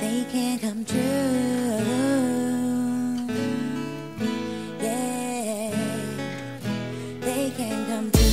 they can come true. Yeah, they can come true.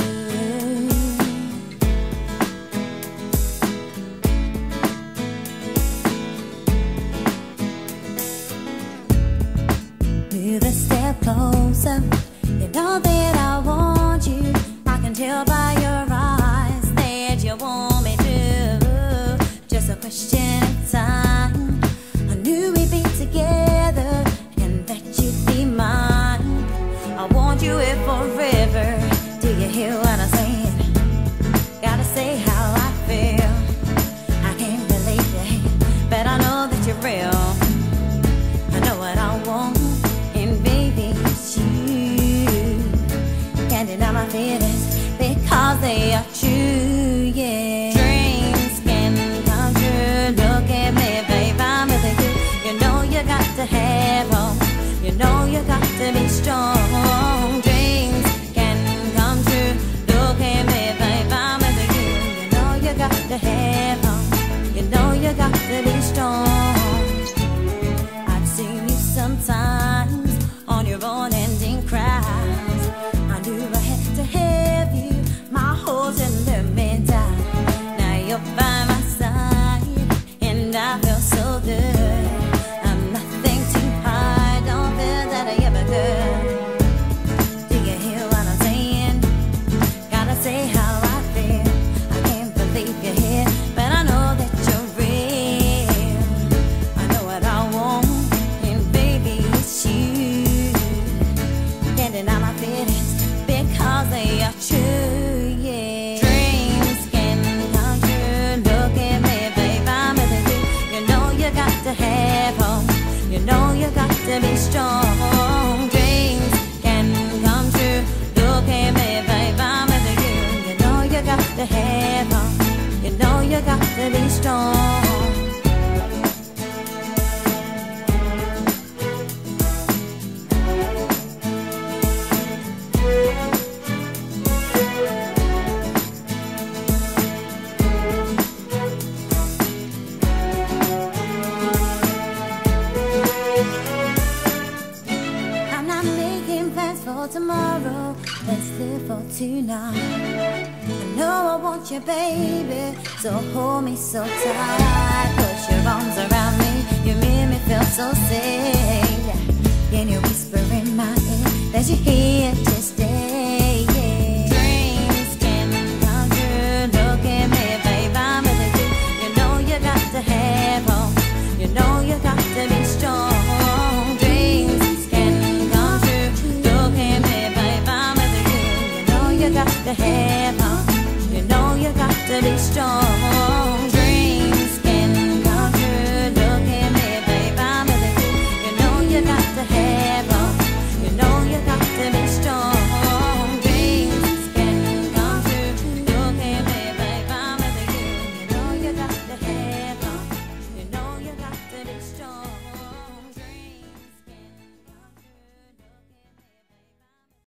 Move a step closer. You know that I want you. I can tell by your eyes that you want me to. Just a question of time. I knew we'd be together and that you'd be mine. I want you here forever. Do you hear what I'm saying? Gotta say how I feel. I can't believe it, but I know that you're real. I know what I want, and baby, it's you. Can't deny my feelings because they are true, yeah. Dreams can come true. Look at me, babe, I'm with you. You know you got to have hope. You know you got to be strong. Dreams can come true. Look at me, babe, I'm with you. You know you got to have hope. You know you got to be strong. I've seen you sometimes on your own and in crowds. I knew I had to have you. My holes in the middle. Now you're by my side, and I feel so good. I'm nothing too hard. Don't feel that I ever could. Do you hear what I'm saying? Gotta say how I feel. I can't believe you're here, but I know that you're real. I know what I want, and baby, it's you. Can't deny my feelings because they are true, yeah. Dreams can come true. Look at me, babe, I'm with you. You know you got to have hope. You know you got to be strong. Dreams can come true. Look at me, babe, I'm with you. You know you got to have hope. You know you got to be strong. I'm not making plans for tomorrow. Let's live for tonight. I know I want you, baby, so hold me so tight. Put your arms around me. You make me feel so safe. Can you whisper in my ear that you're here to stay? Yeah. Dreams can come true. Look at me, babe, I'm with you. You know you got to have hope. You know you got to be strong. Dreams can come true. Look at me, babe, I'm with you. You know you got to have hope. You know you got to be strong.